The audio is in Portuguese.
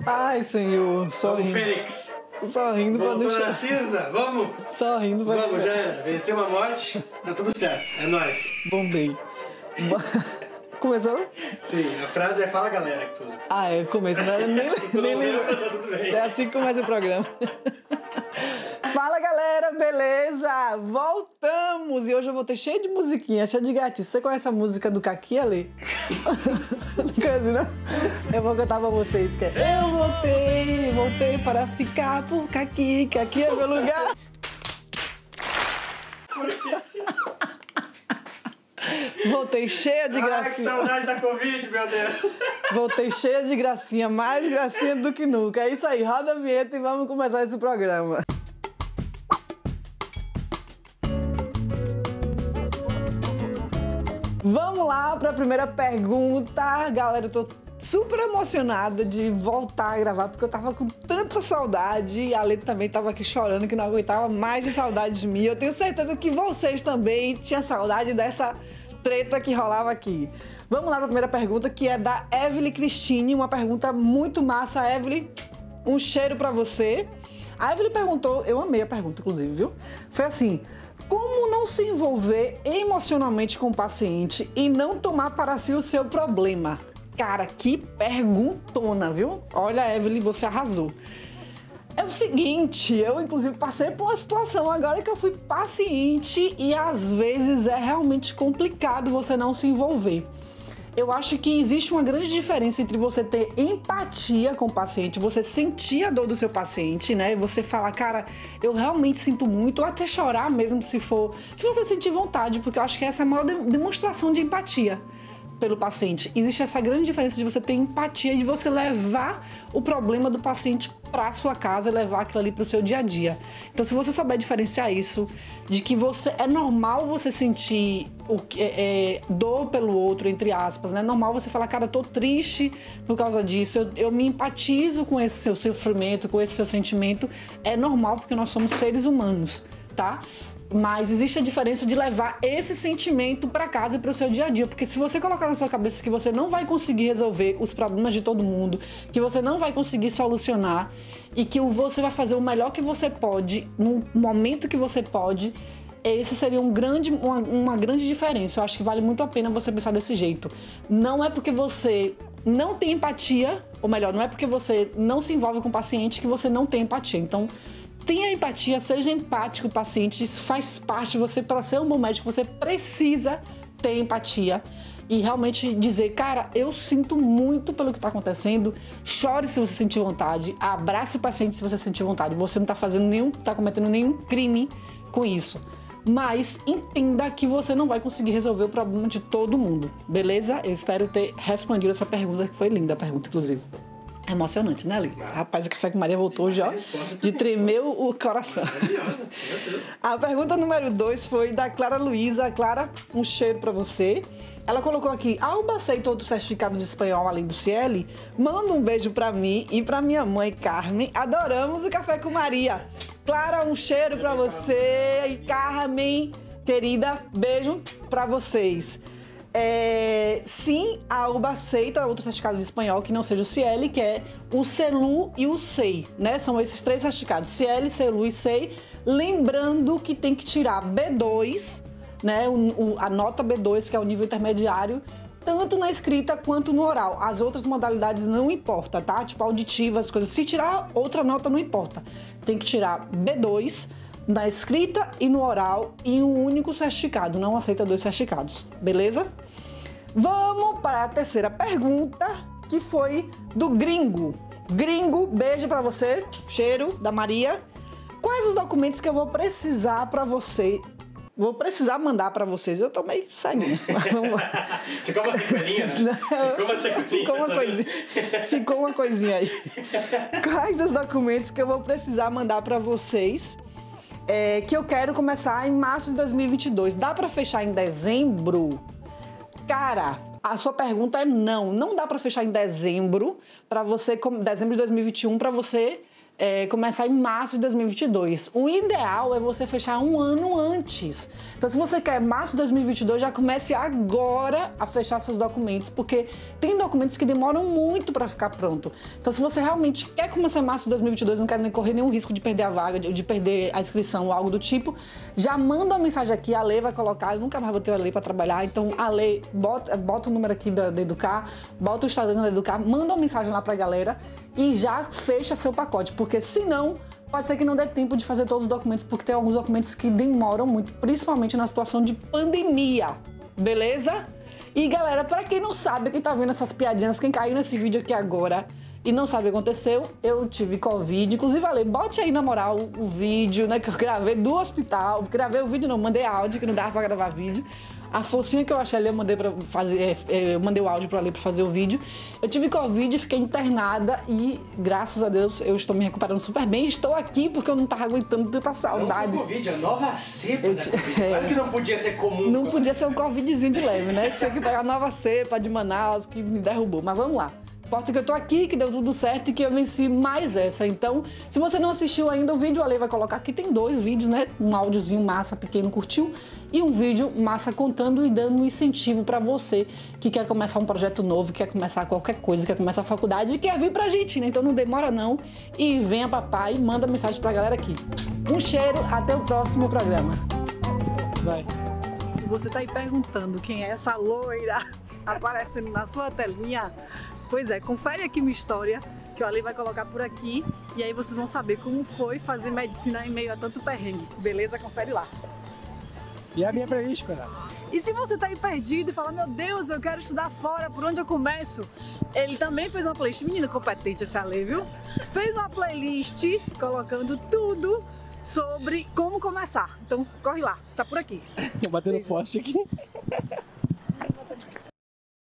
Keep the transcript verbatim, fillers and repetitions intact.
Ai, Senhor, só Vamos, rindo. Fênix. Só rindo pra Voltou deixar. na cinza? Vamos? Só rindo pra Vamos, já deixar. era. Venceu uma morte, tá tudo certo. É nóis. Bombei. Começou? Sim, a frase é fala galera que tu usa. Ah, é, começo. Não, nem Tu nem não lembro. lembra, tá tudo bem. É assim que começa o programa. Fala, galera, beleza? Voltamos! E hoje eu vou ter cheio de musiquinha, cheio de gatinho. Você conhece a música do Kaki ali? Não conhece, não? Eu vou cantar pra vocês, que é Eu voltei, voltei para ficar por Kaki, que aqui é meu lugar. Voltei cheia de Ai, que gracinha. saudade da Covid, meu Deus. Voltei cheia de gracinha, mais gracinha do que nunca. É isso aí, roda a vinheta e vamos começar esse programa. Vamos lá para a primeira pergunta. Galera, eu tô super emocionada de voltar a gravar, porque eu tava com tanta saudade e a Lê também tava aqui chorando que não aguentava mais de saudade de mim. Eu tenho certeza que vocês também tinham saudade dessa treta que rolava aqui. Vamos lá para a primeira pergunta, que é da Evelyn Cristine, uma pergunta muito massa. Evelyn, um cheiro para você. A Evelyn perguntou, eu amei a pergunta, inclusive, viu? Foi assim: como não se envolver emocionalmente com o paciente e não tomar para si o seu problema? Cara, que perguntona, viu? Olha, Evelyn, você arrasou. É o seguinte, eu inclusive passei por uma situação agora que eu fui paciente e às vezes é realmente complicado você não se envolver. Eu acho que existe uma grande diferença entre você ter empatia com o paciente, você sentir a dor do seu paciente, né? Você falar, cara, eu realmente sinto muito, ou até chorar mesmo se for, se você sentir vontade, porque eu acho que essa é a maior demonstração de empatia pelo paciente. Existe essa grande diferença de você ter empatia, de você levar o problema do paciente para sua casa, levar aquilo ali para o seu dia a dia. Então, se você souber diferenciar isso, de que você é normal você sentir o que é, é, dor pelo outro, entre aspas, né? É normal você falar, cara, eu tô triste por causa disso, eu, eu me empatizo com esse seu sofrimento, com esse seu sentimento. É normal, porque nós somos seres humanos, tá? Mas existe a diferença de levar esse sentimento para casa e para o seu dia a dia. Porque se você colocar na sua cabeça que você não vai conseguir resolver os problemas de todo mundo, que você não vai conseguir solucionar e que você vai fazer o melhor que você pode, no momento que você pode, esse seria um grande, uma, uma grande diferença. Eu acho que vale muito a pena você pensar desse jeito. Não é porque você não tem empatia, ou melhor, não é porque você não se envolve com o paciente que você não tem empatia. Então, tenha empatia, seja empático com o paciente, isso faz parte de você. Para ser um bom médico, você precisa ter empatia e realmente dizer, cara, eu sinto muito pelo que está acontecendo, chore se você sentir vontade, abrace o paciente se você sentir vontade, você não está fazendo nenhum, está cometendo nenhum crime com isso, mas entenda que você não vai conseguir resolver o problema de todo mundo, beleza? Eu espero ter respondido essa pergunta, que foi linda a pergunta, inclusive. Emocionante, né, Li? Ah. Rapaz, o Café com Maria voltou hoje, ó, de tremer o coração. A pergunta número dois foi da Clara Luísa. Clara, um cheiro pra você. Ela colocou aqui: Alba aceita outro certificado de espanhol além do C L? Manda um beijo pra mim e pra minha mãe, Carmen. Adoramos o Café com Maria. Clara, um cheiro pra você. E Carmen, querida, beijo pra vocês. É, sim, a U B A aceita outro certificado de espanhol que não seja o C L, que é o CELU e o S E I, né? São esses três certificados, C L, CELU e S E I. Lembrando que tem que tirar B dois, né? O, o, a nota B dois, que é o nível intermediário, tanto na escrita quanto no oral. As outras modalidades não importa, tá? Tipo auditivas, coisas. Se tirar outra nota, não importa. Tem que tirar B dois na escrita e no oral e um único certificado, não aceita dois certificados, beleza? Vamos para a terceira pergunta, que foi do Gringo. Gringo, beijo pra você, cheiro da Maria. Quais os documentos que eu vou precisar para você? Vou precisar mandar para vocês. Eu tô meio ceguinha. Vamos lá. Ficou uma sequelinha, né? Não, Ficou uma sequelinha. Ficou uma coisinha, ficou uma coisinha aí. Quais os documentos que eu vou precisar mandar para vocês? É, que eu quero começar em março de dois mil e vinte e dois. Dá para fechar em dezembro? Cara, a sua pergunta é não. Não dá para fechar em dezembro, para você, dezembro de dois mil e vinte e um, para você é, começar em março de dois mil e vinte e dois. O ideal é você fechar um ano antes. Então, se você quer março de dois mil e vinte e dois, já comece agora a fechar seus documentos, porque tem documentos que demoram muito para ficar pronto. Então, se você realmente quer começar em março de dois mil e vinte e dois, não quer nem correr nenhum risco de perder a vaga, de, de perder a inscrição ou algo do tipo, já manda uma mensagem aqui, a Lê vai colocar, eu nunca mais botei a Lê para trabalhar, então a Lê, bota, bota o número aqui da, da Educar, bota o Instagram da Educar, manda uma mensagem lá pra galera e já fecha seu pacote, porque senão pode ser que não dê tempo de fazer todos os documentos, porque tem alguns documentos que demoram muito, principalmente na situação de pandemia, beleza? E galera, pra quem não sabe, quem tá vendo essas piadinhas, quem caiu nesse vídeo aqui agora e não sabe o que aconteceu, eu tive Covid, inclusive, Ale, bote aí na moral o, o vídeo, né, que eu gravei do hospital, gravei o vídeo não, mandei áudio, que não dava pra gravar vídeo. A forcinha que eu achei ali, eu mandei, pra fazer, eu mandei o áudio pra ali pra fazer o vídeo. Eu tive Covid, fiquei internada e, graças a Deus, eu estou me recuperando super bem. Estou aqui porque eu não tava aguentando tanta saudade. Não foi Covid, a nova cepa Eu da te- Covid. é. Claro que não podia ser comum. Não podia ser um Covidzinho de leve, né? Tinha que pegar a nova cepa de Manaus, que me derrubou. Mas vamos lá. Importa que eu tô aqui, que deu tudo certo e que eu venci mais essa. Então, se você não assistiu ainda o vídeo, a Lei vai colocar aqui, tem dois vídeos, né? Um áudiozinho massa, pequeno, curtiu, e um vídeo massa contando e dando um incentivo pra você que quer começar um projeto novo, quer começar qualquer coisa, quer começar a faculdade e quer vir pra Argentina. Então não demora não e venha papai, manda mensagem pra galera aqui. Um cheiro, até o próximo programa. Vai. Se você tá aí perguntando quem é essa loira aparecendo na sua telinha, pois é, confere aqui minha história, que o Ale vai colocar por aqui, e aí vocês vão saber como foi fazer medicina em meio a tanto perrengue, beleza? Confere lá. E a minha playlist, cara? E se você tá aí perdido e fala, meu Deus, eu quero estudar fora, por onde eu começo? Ele também fez uma playlist, menino competente esse Ale, viu? Fez uma playlist colocando tudo sobre como começar. Então corre lá, tá por aqui. Tô batendo poste aqui.